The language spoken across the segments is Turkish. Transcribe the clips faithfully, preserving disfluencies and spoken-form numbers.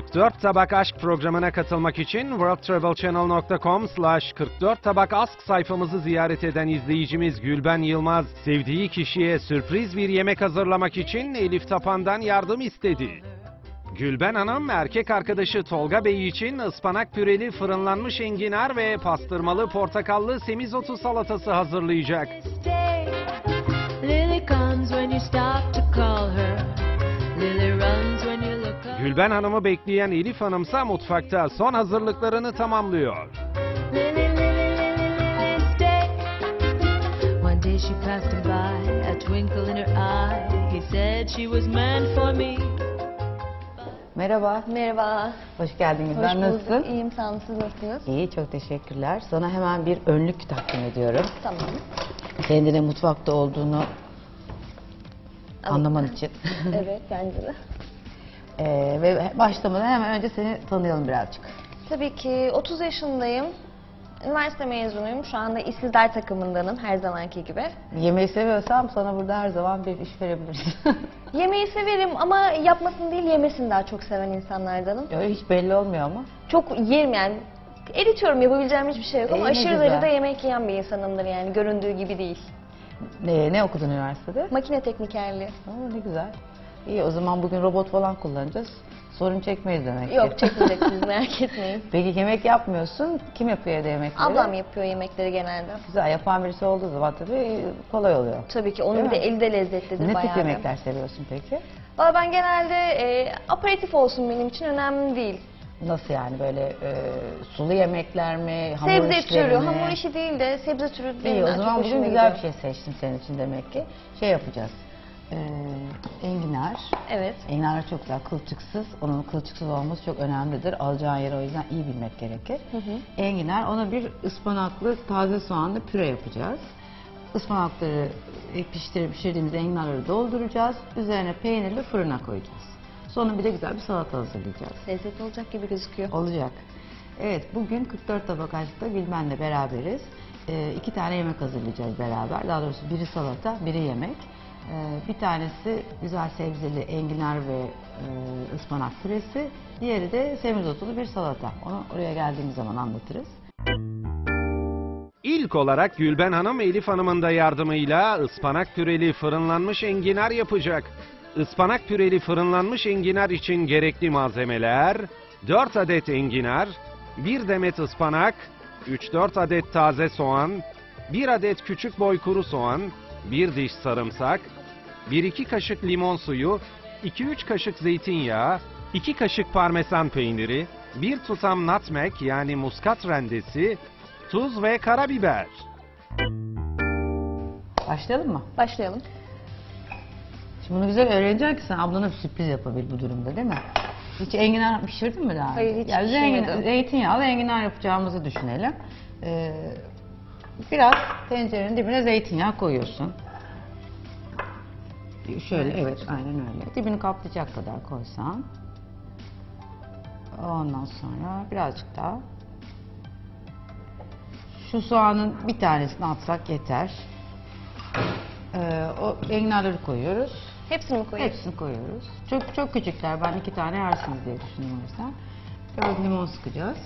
kırk dört Tabak Aşk programına katılmak için world travel channel nokta com slash kırk dört tabak ask sayfamızı ziyaret eden izleyicimiz Gülben Yılmaz, sevdiği kişiye sürpriz bir yemek hazırlamak için Elif Tapan'dan yardım istedi. Gülben Hanım, erkek arkadaşı Tolga Bey için ıspanak püreli fırınlanmış enginar ve pastırmalı portakallı semizotu salatası hazırlayacak. Gülben Hanım'ı bekleyen Elif Hanım'sa mutfakta son hazırlıklarını tamamlıyor. Merhaba. Merhaba. Hoş geldin Gülben. Hoş bulduk. Nasılsın? İyiyim, sağ olun. Siz nasılsınız? İyi, çok teşekkürler. Sana hemen bir önlük takdim ediyorum. Tamam. Kendine mutfakta olduğunu anlaman için. Evet, bence de. Ee, ve başlamadan hemen önce seni tanıyalım birazcık. Tabii ki otuz yaşındayım. Üniversite mezunuyum. Şu anda işsizler takımındanım her zamanki gibi. Yemeği seviyorsam sana burada her zaman bir iş verebiliriz. Yemeği severim ama yapmasını değil yemesini daha çok seven insanlardanım. Öyle hiç belli olmuyor ama. Çok yerim yani. Eritiyorum, yapabileceğim hiçbir şey yok ama İyi, ne aşırı güzel. derecede yemek yiyen bir insanımdır yani, göründüğü gibi değil. Ne, ne okudun üniversitede? Makine teknikerliği. Aa, ne güzel. İyi, o zaman bugün robot falan kullanacağız. Sorun çekmeyiz demek ki. Yok, çekmeyeceksiniz, merak etmeyin. Peki yemek yapmıyorsun. Kim yapıyor evde yemekleri? Ablam yapıyor yemekleri genelde. Güzel, yapan birisi olduğu zaman tabii kolay oluyor. Tabii ki, onun Değil bir de mi? eli de lezzetlidir Ne bayağı. tip da. yemekler seviyorsun peki? Valla ben genelde e, aperatif olsun benim için, önemli değil. Nasıl yani, böyle e, sulu yemekler mi, hamur Sebze işleri türü, mi? hamur işi değil de sebze türü İyi, benim o daha çok zaman bugün hoşuma güzel bir gidiyor. şey seçtim senin için demek ki. Şey yapacağız. E, enginar. Evet. Enginar çok güzel, kılçıksız. Onun kılçıksız olması çok önemlidir. Alacağın yeri o yüzden iyi bilmek gerekir. Hı hı. Enginar, ona bir ıspanaklı taze soğanlı püre yapacağız. Ispanakları pişirip pişirdiğimiz enginarları dolduracağız. Üzerine peynirli fırına koyacağız. Sonra bir de güzel bir salata hazırlayacağız. Lezzetli olacak gibi gözüküyor. Olacak. Evet, bugün kırk dört Tabak Aşk'ta Gülben'le beraberiz. Ee, iki tane yemek hazırlayacağız beraber. Daha doğrusu biri salata, biri yemek. Ee, bir tanesi güzel sebzeli enginar ve e, ıspanak püresi. Diğeri de semizotulu bir salata. Onu oraya geldiğimiz zaman anlatırız. İlk olarak Gülben Hanım, Elif Hanım'ın da yardımıyla ıspanak püreli fırınlanmış enginar yapacak. Ispanak püreli fırınlanmış enginar için gerekli malzemeler: dört adet enginar, bir demet ıspanak, üç dört adet taze soğan, bir adet küçük boy kuru soğan, bir diş sarımsak, bir iki kaşık limon suyu, iki üç kaşık zeytinyağı, iki kaşık parmesan peyniri, bir tutam nutmeg yani muskat rendesi, tuz ve karabiber. Başlayalım mı? Başlayalım. Şimdi bunu güzel öğreneceksin ki sen ablana bir sürpriz yapabil bu durumda, değil mi? Hiç enginar pişirdin mi daha önce? Hayır, hiç Yani biz pişirmedim. enginar- zeytinyağlı enginar yapacağımızı düşünelim. Ee, biraz tencerenin dibine zeytinyağı koyuyorsun. Şöyle, evet, aynen öyle. Dibini kaplayacak kadar koysan. Ondan sonra birazcık daha. Şu soğanın bir tanesini atsak yeter. Ee, o enginarları koyuyoruz. Hepsini mi koyayım? Hepsini koyuyoruz. Çok çok küçükler. Ben iki tane yersiniz diye düşünüyorum o yüzden. Biraz limon sıkacağız.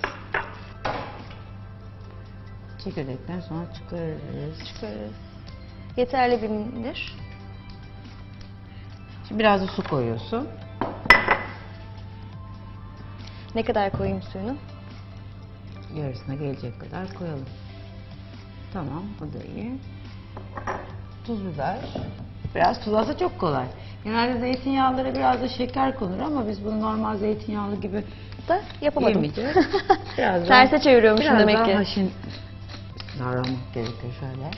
Çekirdekten sonra çıkarırız. Çıkarırız. Yeterli bir midir? Şimdi biraz da su koyuyorsun. Ne kadar koyayım suyunu? Yarısına gelecek kadar koyalım. Tamam, bu da iyi. Tuz, biber. Biraz tuz alsa çok kolay. Genelde zeytinyağlara biraz da şeker konur ama biz bunu normal zeytinyağlı gibi Da yapamadım. yemeyeceğiz. Biraz daha, Terse çeviriyormuşum biraz demek daha ki. haşin davranmak gerekiyor şöyle.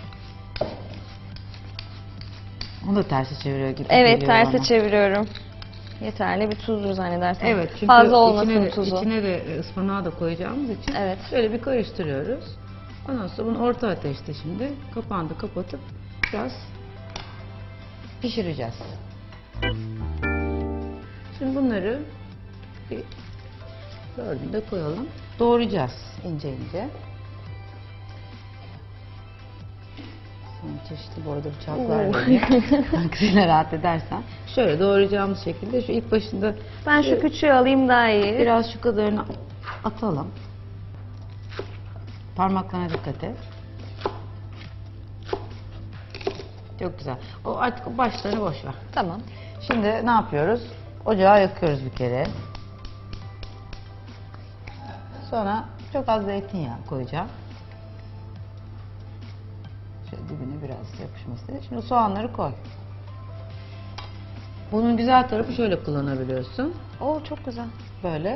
Onu da terse çeviriyor gibi Evet, geliyor terse bana. çeviriyorum. Yeterli bir tuzdur zannedersem. Evet, çünkü fazla olmasın içine de, tuzu. içine de ıspanağı da koyacağımız için Evet. şöyle bir karıştırıyoruz. Ondan sonra bunu orta ateşte şimdi kapağını da kapatıp biraz pişireceğiz. Şimdi bunları bir dördünü de koyalım. Doğrayacağız ince ince. Sonra çeşitli boyda bıçaklar Oo. vereyim. Hangisiyle rahat edersen. Şöyle doğrayacağımız şekilde şu ilk başında Ben şu küçüğü alayım daha iyi. biraz şu kadarını atalım. Parmaklarına dikkat et. Çok güzel. O artık o başlarını boş ver. Tamam. Şimdi ne yapıyoruz? Ocağı yakıyoruz bir kere. Sonra çok az zeytinyağı koyacağım. Şöyle dibine biraz yapışması için. Şimdi soğanları koy. Bunun güzel tarafı şöyle kullanabiliyorsun. Oo çok güzel. Böyle.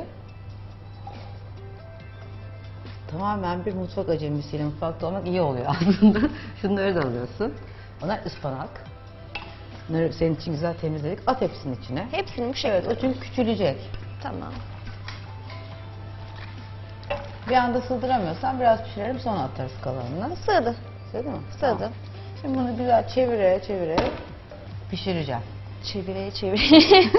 Tamamen bir mutfak acemisiyle mutfakta olmak iyi oluyor aslında. Şunları da alıyorsun. Onlar ıspanak. Bunları senin için güzel temizledik. At hepsinin içine. Hepsini bu şekilde. Evet, o çünkü küçülecek. Tamam. Bir anda sığdıramıyorsan biraz pişirelim sonra atarız kalanını. Sığdı. Sığdı mı? Sığdı. Tamam. Şimdi bunu güzel çevire çevire pişireceğim. Çevireye çevireye.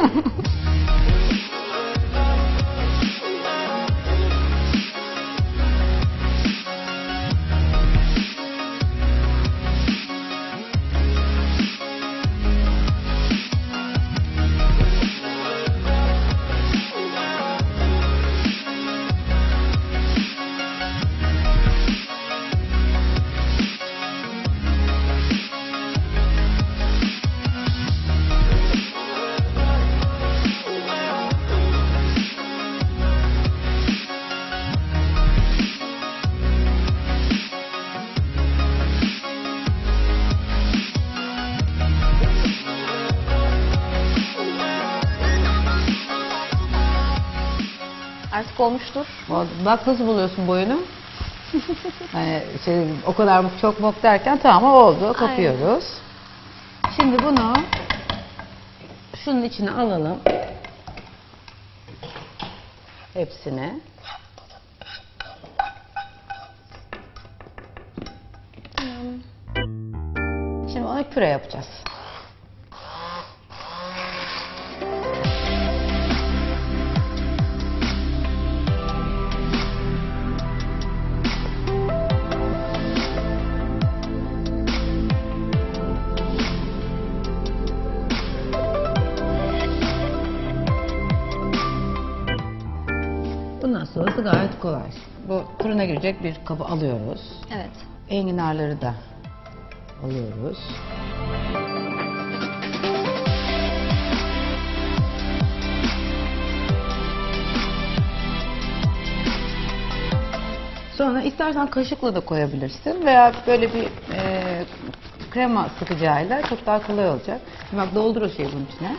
Artık olmuştur. Bak nasıl buluyorsun boyunu? Hani şey, o kadar mı çok mok derken tamam oldu. Kapıyoruz. Şimdi bunu şunun içine alalım. Hepsini. Şimdi onu püre yapacağız. Bundan sonrası gayet kolay. Bu fırına girecek bir kabı alıyoruz. Evet. Enginarları da alıyoruz. Sonra istersen kaşıkla da koyabilirsin veya böyle bir e, krema sıkacağıyla çok daha kolay olacak. Şimdi bak doldur o şeyi bunun içine.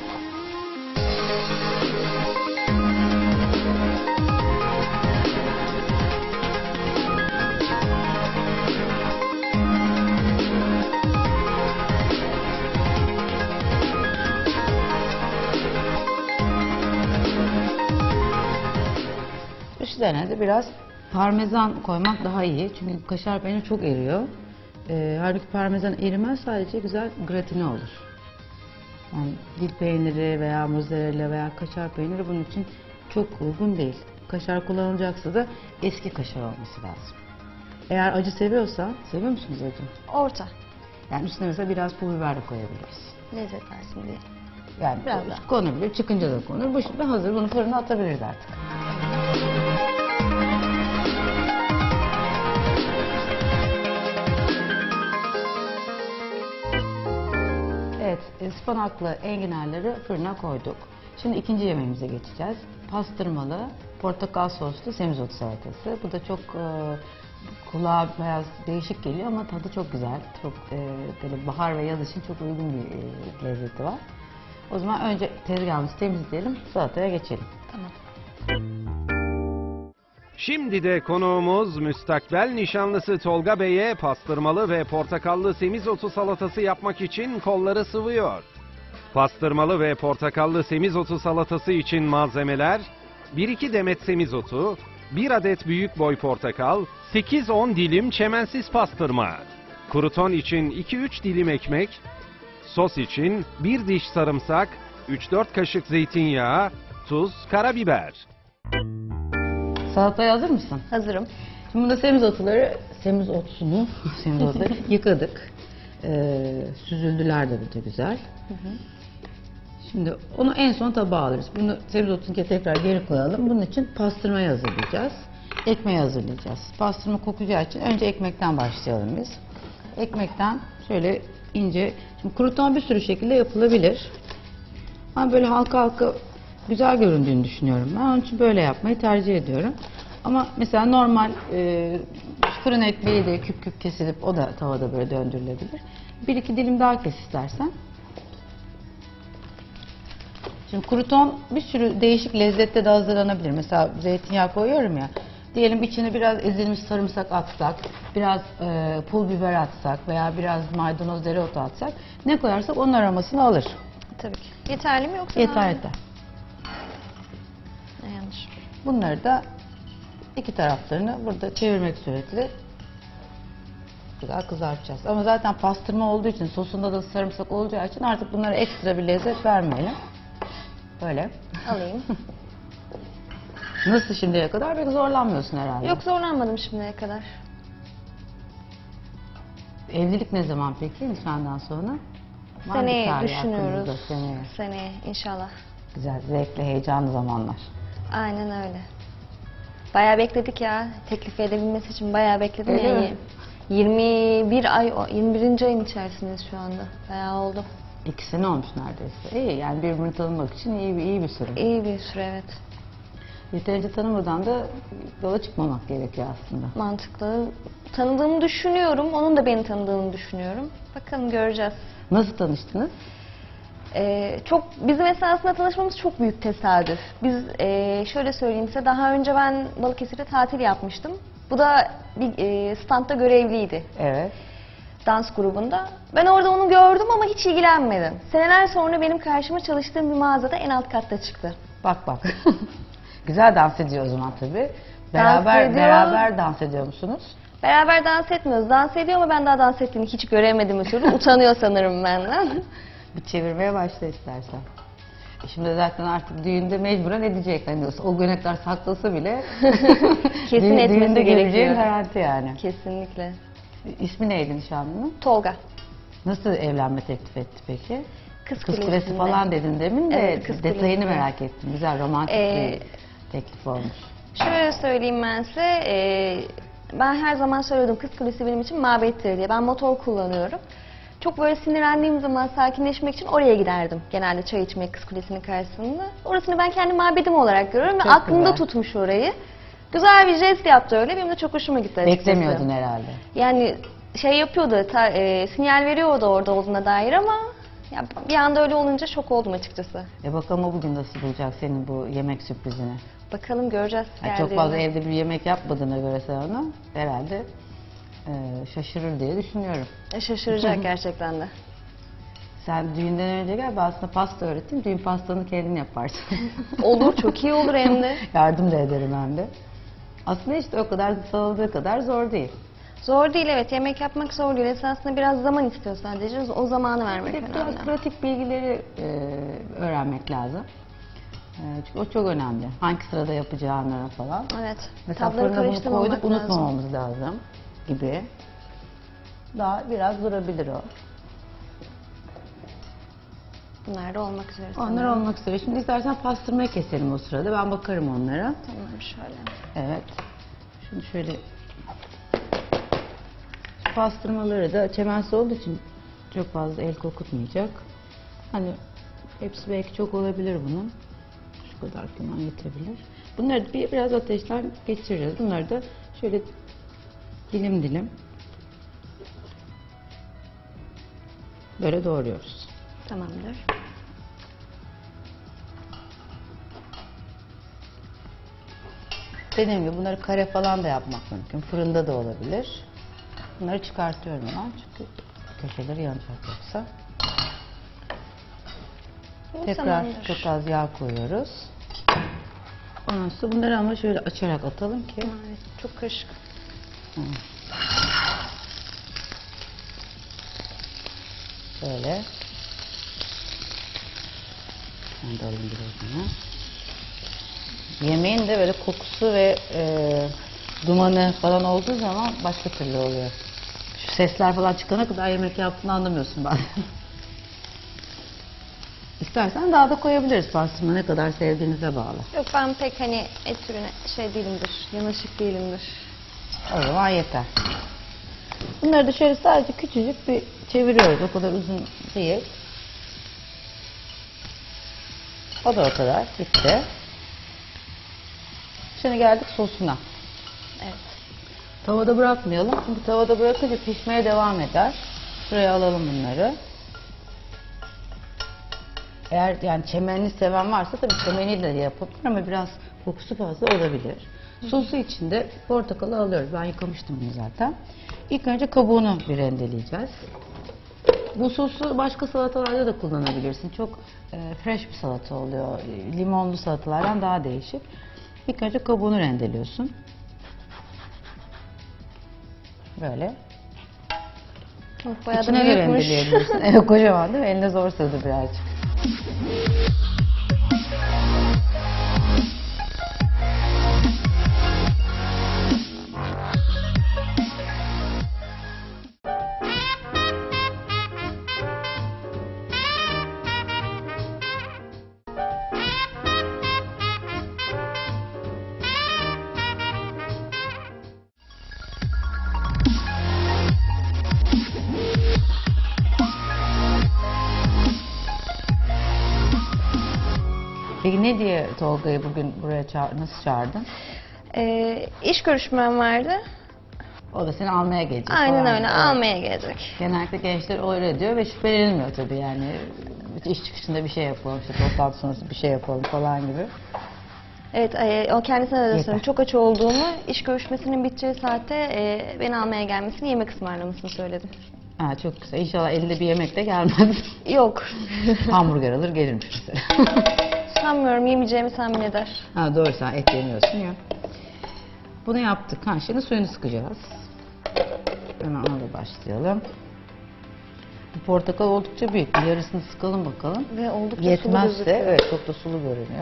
Üzerine de biraz parmesan koymak daha iyi. Çünkü kaşar peynir çok eriyor. Ee, halbuki parmesan erimez, sadece güzel gratini olur. Yani dil peyniri veya mozzarella veya kaşar peyniri bunun için çok uygun değil. Kaşar kullanılacaksa da eski kaşar olması lazım. Eğer acı seviyorsan, seviyor musunuz acı? Orta. Yani üstüne mesela biraz pul biber de koyabiliriz. Lezzet versin diye. Yani Biraz daha. konabilir, çıkınca da konur. Bu şimdi hazır, bunu fırına atabiliriz artık. Evet, ıspanaklı enginarları fırına koyduk. Şimdi ikinci yemeğimize geçeceğiz. Pastırmalı, portakal soslu semizotu salatası. Bu da çok e, kulağa biraz değişik geliyor ama tadı çok güzel. Çok e, böyle bahar ve yaz için çok uygun bir e, lezzeti var. O zaman önce tezgahımızı temizleyelim, salataya geçelim. Tamam. Şimdi de konuğumuz müstakbel nişanlısı Tolga Bey'e pastırmalı ve portakallı semizotu salatası yapmak için kolları sıvıyor. Pastırmalı ve portakallı semizotu salatası için malzemeler: bir iki demet semizotu, bir adet büyük boy portakal, sekiz on dilim çemensiz pastırma, kruton için iki üç dilim ekmek, sos için bir diş sarımsak, üç dört kaşık zeytinyağı, tuz, karabiber. Salataya hazır mısın? Hazırım. Şimdi burada semizotuları, semizotunu, semizotları yıkadık. Ee, süzüldüler de burada güzel. Şimdi onu en son tabağa alırız. Bunu sebze tekrar geri koyalım. Bunun için pastırmayı hazırlayacağız. Ekmeği hazırlayacağız. Pastırma kokacağı için önce ekmekten başlayalım biz. Ekmekten şöyle ince, şimdi kruton bir sürü şekilde yapılabilir. Ama böyle halka halka güzel göründüğünü düşünüyorum ben. Onun için böyle yapmayı tercih ediyorum. Ama mesela normal e, fırın ekmeği de küp küp kesilip o da tavada böyle döndürülebilir. Bir iki dilim daha kes istersen. Şimdi kruton bir sürü değişik lezzette de hazırlanabilir. Mesela zeytinyağı koyuyorum ya. Diyelim içine biraz ezilmiş sarımsak atsak, biraz e, pul biber atsak veya biraz maydanoz dereotu atsak, ne koyarsak onun aromasını alır. Tabii ki. Yeterli mi yoksa? Yeter daha- yeter. Ne yanlış. Bunları da iki taraflarını burada çevirmek suretiyle güzel kızartacağız. Ama zaten pastırma olduğu için, sosunda da sarımsak olacağı için artık bunlara ekstra bir lezzet vermeyelim. Böyle. Alayım. Nasıl şimdiye kadar? Pek zorlanmıyorsun herhalde. Yok, zorlanmadım şimdiye kadar. Evlilik ne zaman peki nişandan sonra? Var mı Seneye bir tarih düşünüyoruz. aklınızda? Seneye. Seneye inşallah. Güzel, zevkli, heyecanlı zamanlar. Aynen öyle. Bayağı bekledik ya. Teklif edebilmesi için bayağı bekledim Öyle yani. mi? yirmi bir ay, yirmi birinci ayın içerisindeyiz şu anda. Bayağı oldu. İki sene olmuş neredeyse. İyi, yani birbirini tanımak için iyi bir, iyi bir süre. İyi bir süre, evet. Yeterince tanımadan da yola çıkmamak gerekiyor aslında. Mantıklı. Tanıdığımı düşünüyorum. Onun da beni tanıdığını düşünüyorum. Bakalım, göreceğiz. Nasıl tanıştınız? Ee, çok bizim esasında tanışmamız çok büyük tesadüf. Biz e, şöyle söyleyeyim size, daha önce ben Balıkesir'de tatil yapmıştım. Bu da bir e, standta görevliydi, Evet. dans grubunda. Ben orada onu gördüm ama hiç ilgilenmedim. Seneler sonra benim karşıma çalıştığım bir mağazada en alt katta çıktı. Bak bak. Güzel dans ediyor o zaman tabii. Beraber ediyor. beraber dans ediyor musunuz? Beraber dans etmiyoruz. Dans ediyor ama ben daha dans ettiğini hiç göremedim bir türlü. Utanıyor sanırım benden. Bir çevirmeye başla istersen. E Şimdi zaten artık düğünde mecburen edecek. Hani o güne kadar saklasa bile Kesin düğün- etmesi düğünde geleceğin gerekiyor. garanti yani. Kesinlikle. İsmi neydi nişanlının? Tolga. Nasıl evlenme teklif etti peki? Kız, Kız kulesi Kulesi'nde. falan dedin demin de Evet, Kız detayını Kulesi'nde. merak ettim. Güzel romantik Ee, bir teklif olmuş. Şöyle söyleyeyim ben size, e, ben her zaman söylüyordum Kız Kulesi benim için mabettir diye. Ben motor kullanıyorum. Çok böyle sinirlendiğim zaman sakinleşmek için oraya giderdim. Genelde çay içmeye Kız Kulesi'nin karşısında. Orasını ben kendi mabedim olarak görüyorum ve Çok aklımda güzel. tutmuş orayı. Güzel bir jest yaptı öyle. Benim de çok hoşuma gitti açıkçası. Beklemiyordun herhalde. Yani şey yapıyordu, ta- e, sinyal veriyordu orada olduğuna dair ama ya bir anda öyle olunca şok oldum açıkçası. E bakalım o bugün nasıl bulacak senin bu yemek sürprizini. Bakalım, göreceğiz. Yani çok geldiğinde. fazla evde bir yemek yapmadığına göre sen onu herhalde e, şaşırır diye düşünüyorum. E, Şaşıracak gerçekten de. Sen düğünden önce gel, ben aslında pasta öğreteyim. Düğün pastanı kendin yaparsın. Olur, çok iyi olur hem de. Yardım da ederim hem de. Aslında işte o kadar sanıldığı kadar zor değil. Zor değil, evet. Yemek yapmak zor değil. Esasında biraz zaman istiyor sadece. O zamanı Bir vermek de biraz önemli. pratik bilgileri e, öğrenmek lazım. E, çünkü o çok önemli. Hangi sırada yapacağını falan. Evet. Mesela Tabları fırına bunu karıştırmamak koyduk, lazım. unutmamamız lazım gibi. Daha biraz durabilir o. Bunlar da olmak üzere. Onlar sanırım. olmak üzere. Şimdi istersen pastırmayı keselim o sırada. Ben bakarım onlara. Tamam, şöyle. Evet. Şimdi şöyle pastırmaları da çemensi olduğu için çok fazla el kokutmayacak. Hani hepsi belki çok olabilir bunun. Şu kadar falan yetebilir. Bunları da bir, biraz ateşten geçireceğiz. Bunları da şöyle dilim dilim böyle doğruyoruz. Tamamdır. Dediğim gibi bunları kare falan da yapmak mümkün. Fırında da olabilir. Bunları çıkartıyorum ben çünkü köşeleri yanacak yoksa. Bu Tekrar tamamdır. çok az yağ koyuyoruz. Ondan sonra bunları ama şöyle açarak atalım ki. Evet, çok karışık. Hı. Böyle. Ben de alayım biraz bunu. Yemeğin de böyle kokusu ve e, dumanı falan olduğu zaman başka türlü oluyor. Şu sesler falan çıkana kadar yemek yaptığını anlamıyorsun ben. İstersen daha da koyabiliriz pastırma, ne kadar sevdiğinize bağlı. Yok, ben pek hani et türüne şey değilimdir, yanaşık değilimdir. O zaman yeter. Bunları da şöyle sadece küçücük bir çeviriyoruz. O kadar uzun değil. O da o kadar. Bitti. Şimdi geldik sosuna. Evet. Tavada bırakmayalım. Çünkü tavada bırakınca pişmeye devam eder. Şuraya alalım bunları. Eğer yani çemenli seven varsa tabii çemeniyle de yapabilir ama biraz kokusu fazla olabilir. Sosu için de portakalı alıyoruz. Ben yıkamıştım bunu zaten. İlk önce kabuğunu bir rendeleyeceğiz. Bu sosu başka salatalarda da kullanabilirsin. Çok e, fresh bir salata oluyor. E, limonlu salatalardan daha değişik. İlk önce kabuğunu rendeliyorsun. Böyle. Bayağı da İçine de büyükmüş. rendeleyebilirsin. Evet, kocaman değil mi? Eline zor sığdı birazcık. Peki ne diye Tolga'yı bugün buraya çağır, nasıl çağırdın? Ee, iş görüşmem vardı. O da seni almaya gelecek. Aynen falan. öyle, Evet. almaya gelecek. Genellikle gençler öyle diyor ve şüphelenilmiyor tabii yani. İş çıkışında bir şey yapalım, işte toplantı sonrası bir şey yapalım falan gibi. Evet, e, o kendisine de Yeter. söylüyorum. Çok aç olduğumu, iş görüşmesinin biteceği saatte e, beni almaya gelmesini, yemek ısmarlamasını söyledim. Ha, çok güzel. İnşallah elinde bir yemek de gelmez. Yok. Hamburger alır gelirmiş mesela. Sanmıyorum, yemeyeceğimi tahmin eder. Ha, doğru, sen et yemiyorsun ya. Bunu yaptık. Ha, şimdi suyunu sıkacağız. Hemen ona da başlayalım. Bu portakal oldukça büyük. Bir yarısını sıkalım bakalım. Ve oldukça sulu Yetmezse, gözüküyor. evet, çok da sulu görünüyor.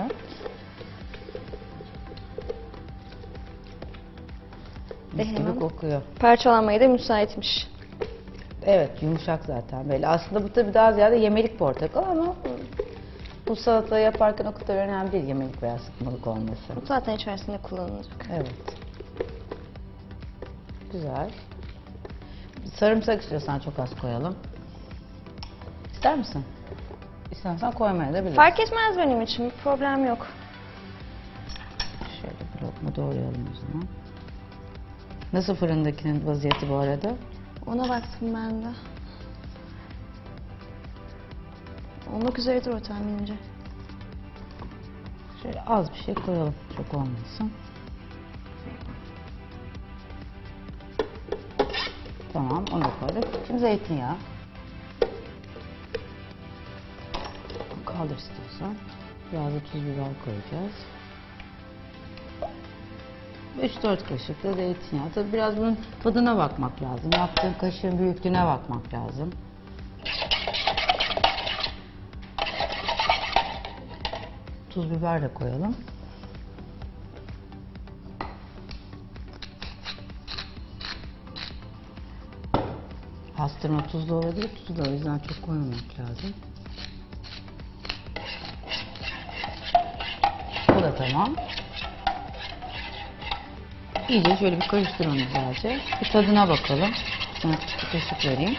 Ve Mis gibi hemen kokuyor. parçalanmaya da müsaitmiş. Evet, yumuşak zaten böyle. Aslında bu tabii daha ziyade yemelik portakal ama bu salatayı yaparken o kadar önemli değil yemelik veya sıkmalık olması. Zaten içerisinde kullanılacak. Evet. Güzel. Sarımsak istiyorsan çok az koyalım. İster misin? İstersen koymaya da bilirsin. Fark etmez benim için, bir problem yok. Şöyle bir lokma doğrayalım o zaman. Nasıl fırındakinin vaziyeti bu arada? Ona baktım ben de. Olmak üzeredir o tahminimce. Şöyle az bir şey koyalım, çok olmasın. Tamam, onu da koyduk. Şimdi zeytinyağı. Kaldır istiyorsan. Biraz da tuz biber koyacağız. üç dört kaşık da zeytinyağı. Tabii biraz bunun tadına bakmak lazım. Yaptığın kaşığın büyüklüğüne bakmak lazım. Tuz biber de koyalım. Pastırma tuzlu olabilir, tuzlu da o yüzden çok koymamak lazım. Bu da tamam. İyice şöyle bir karıştır onu güzelce. Bir tadına bakalım. Sana bir kaşık vereyim.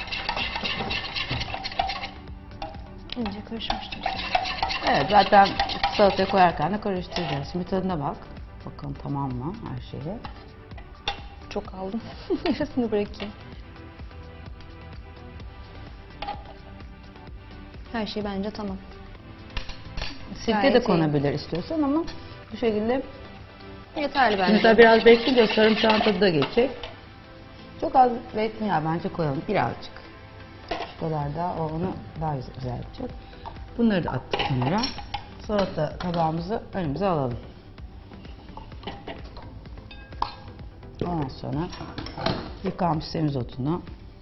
İnce karışmıştır. Evet, zaten salataya koyarken de karıştıracağız. Şimdi tadına bak. Bakalım tamam mı her şeyi. Çok aldım. Yarısını bırakayım. Her şey bence tamam. Sirke Gayet de iyi. konabilir istiyorsan ama bu şekilde. Yeterli bence. Mesela biraz bekleyince sarımsağın tadı da geçecek. Çok az zeytinyağı bence koyalım. Birazcık. Şu kadar daha o onu daha güzel yapacak. Bunları da attık kenara. Salata tabağımızı önümüze alalım. Ondan sonra yıkanmış semizotunu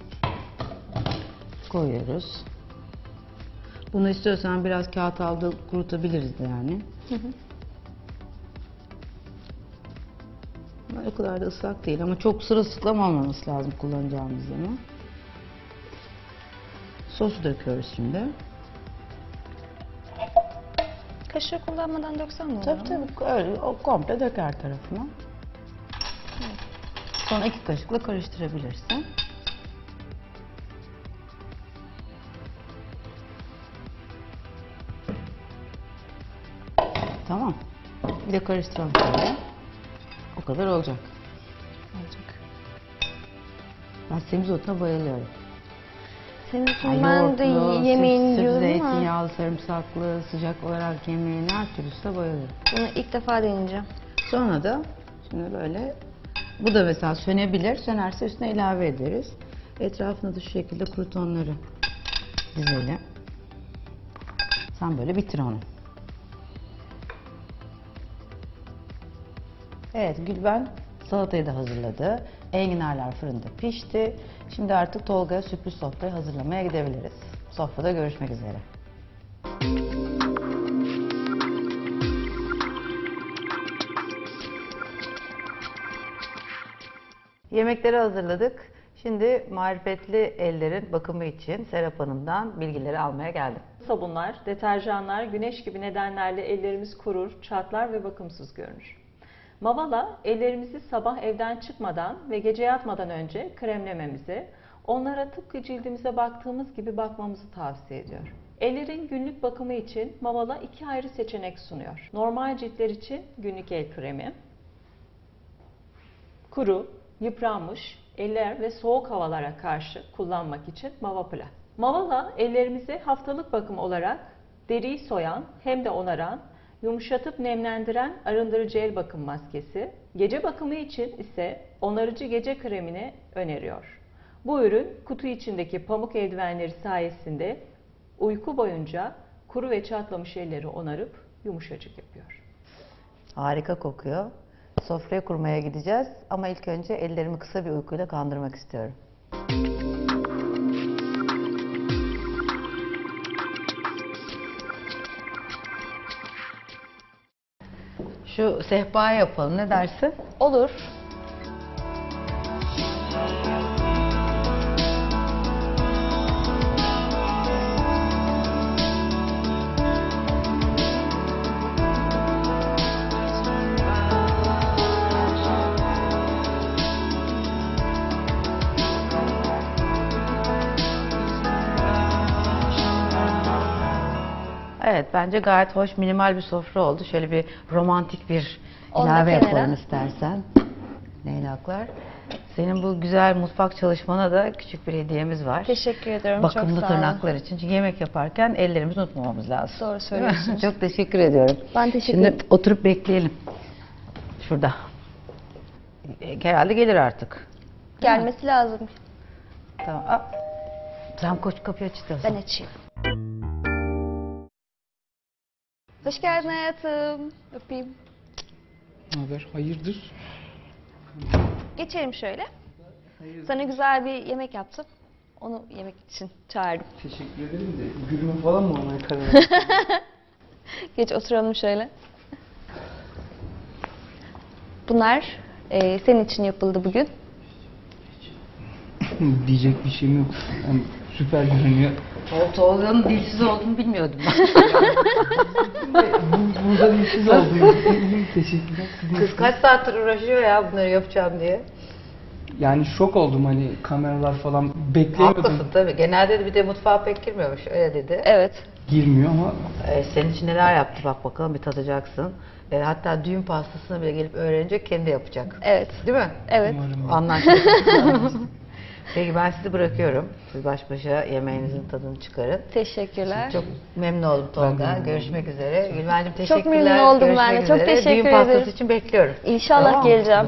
koyuyoruz. Bunu istiyorsan biraz kağıt aldı kurutabiliriz de yani. Hı hı. Böyle o kadar da ıslak değil ama çok sırılsıklam olmaması lazım kullanacağımız zaman. Sosu döküyoruz şimdi. Kaşığı kullanmadan döksem mi olur? Tabii tabii öyle o komple dök her tarafına. Sonra iki kaşıkla karıştırabilirsin. Tamam. Bir de karıştıralım şöyle. O kadar olacak. Olacak. Ben semizotuna bayılıyorum. Senin Yani için ben de yoğurtlu, yemeğini sırf- sırf yiyorum ama zeytinyağlı, sarımsaklı, sıcak olarak yemeğin her türlüsüne bayılıyorum. bunu ilk defa deneyeceğim. Sonra da şimdi böyle bu da mesela sönebilir. Sönerse üstüne ilave ederiz. Etrafına da şu şekilde krutonları dizelim. Sen böyle bitir onu. Evet, Gülben salatayı da hazırladı. Enginarlar fırında pişti. Şimdi artık Tolga'ya sürpriz sofrayı hazırlamaya gidebiliriz. Sofrada görüşmek üzere. Yemekleri hazırladık. Şimdi marifetli ellerin bakımı için Serap Hanım'dan bilgileri almaya geldim. Sabunlar, deterjanlar güneş gibi nedenlerle ellerimiz kurur, çatlar ve bakımsız görünür. Mavala ellerimizi sabah evden çıkmadan ve gece yatmadan önce kremlememizi, onlara tıpkı cildimize baktığımız gibi bakmamızı tavsiye ediyor. Ellerin günlük bakımı için Mavala iki ayrı seçenek sunuyor. Normal ciltler için günlük el kremi, kuru, yıpranmış eller ve soğuk havalara karşı kullanmak için Mava Plus. Mavala ellerimize haftalık bakım olarak deriyi soyan hem de onaran, yumuşatıp nemlendiren arındırıcı el bakım maskesi, gece bakımı için ise onarıcı gece kremini öneriyor. Bu ürün kutu içindeki pamuk eldivenleri sayesinde uyku boyunca kuru ve çatlamış elleri onarıp yumuşacık yapıyor. Harika kokuyor. Sofraya kurmaya gideceğiz ama ilk önce ellerimi kısa bir uykuyla kandırmak istiyorum. Şu sehpayı yapalım, ne dersin? Olur. Evet, bence gayet hoş, minimal bir sofra oldu. Şöyle bir romantik bir Onu da ilave kenara. yapalım istersen. Leylaklar. Senin bu güzel mutfak çalışmana da küçük bir hediyemiz var. Teşekkür ediyorum. Bakımlı çok sağ olun. tırnaklar için. Çünkü yemek yaparken ellerimizi unutmamamız lazım. Doğru Değil mi? söylüyorsunuz. Çok teşekkür ediyorum. Ben teşekkür Şimdi ederim. oturup bekleyelim. Şurada. E, Herhalde gelir artık. Gelmesi lazım. Tamam. Aa, sen koş kapıyı aç istiyorsan. Ben açayım. Hoş geldin hayatım. Öpeyim. Ne haber? Hayırdır? Geçelim şöyle. Sana güzel bir yemek yaptım. Onu yemek için çağırdım. Teşekkür ederim de gülme falan mı olmaya karar verdin? Geç oturalım şöyle. Bunlar e, senin için yapıldı bugün. Diyecek bir şeyim yok. Yani süper görünüyor. Tolga'nın dilsiz olduğunu bilmiyordum ben. Bu, burada dilsiz oldum. Teşekkürler. Siz Kız nasılsınız? kaç saattir uğraşıyor ya bunları yapacağım diye. Yani şok oldum hani kameralar falan beklemiyordum. Haklısın tabii. Genelde de bir de mutfağa pek girmiyormuş. Öyle dedi. Evet. Girmiyor ama Ee, senin için neler yaptı bak bakalım bir tadacaksın. Ee, hatta düğün pastasını bile gelip öğrenecek, kendi yapacak. Evet. Değil mi? Evet. umarım. Anlaştık. Peki ben sizi bırakıyorum. Siz baş başa yemeğinizin tadını çıkarın. Teşekkürler. Çok memnun oldum Ben de Tolga. memnun Görüşmek üzere. Gülben'cim teşekkürler. Çok memnun oldum ben de. Görüşmek Çok üzere. teşekkür Düğün pastası ederim. için bekliyorum. İnşallah Tamam mı? geleceğim.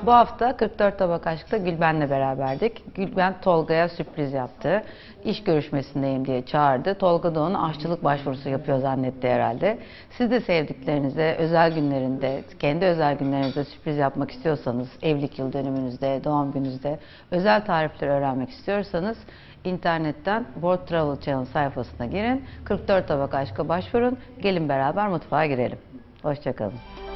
bu hafta kırk dört Tabak Aşk'ta Gülben'le beraberdik. Gülben Tolga'ya sürpriz yaptı. İş görüşmesindeyim diye çağırdı. Tolga da ona aşçılık başvurusu yapıyor zannetti herhalde. Siz de sevdiklerinize özel günlerinde, kendi özel günlerinizde sürpriz yapmak istiyorsanız, evlilik yıl dönümünüzde, doğum gününüzde özel tarifleri öğrenmek istiyorsanız internetten World Travel Channel sayfasına girin. kırk dört Tabak Aşk'a başvurun. Gelin beraber mutfağa girelim. Hoşça kalın.